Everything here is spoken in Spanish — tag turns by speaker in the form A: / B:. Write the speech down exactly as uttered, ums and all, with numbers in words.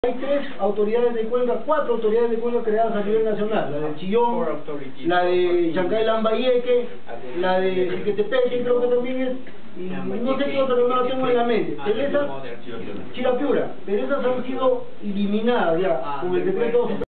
A: Hay tres autoridades de cuenca, cuatro autoridades de cuenca creadas a nivel nacional, la de Chillón, la de Chancay Lambayeque, la de Jiquetepeque, creo que también es, y no sé qué otra, no la tengo en la mente, pero esas, Chirapiura, pero esas han sido eliminadas ya con el decreto